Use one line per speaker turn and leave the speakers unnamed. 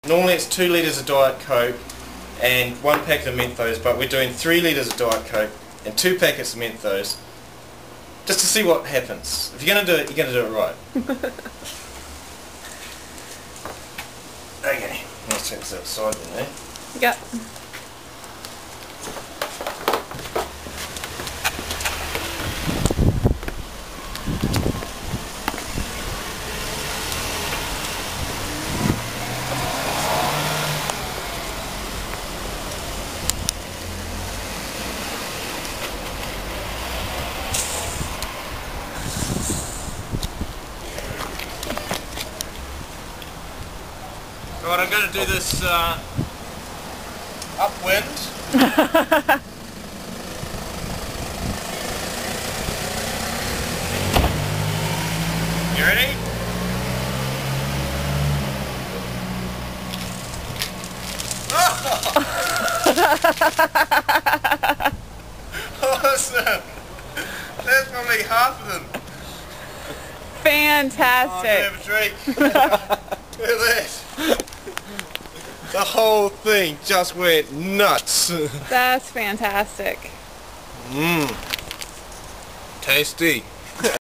Normally it's 2 litres of Diet Coke and 1 packet of Mentos, but we're doing 3 litres of Diet Coke and 2 packets of Mentos, just to see what happens. If you're going to do it, you're going to do it right. Okay, let's take this outside then, eh?
Yep.
Right, I'm going to do this upwind. You ready? Awesome! That's probably half of them.
Fantastic.
Oh, have a drink. Look at that. The whole thing just went nuts.
That's fantastic.
Tasty.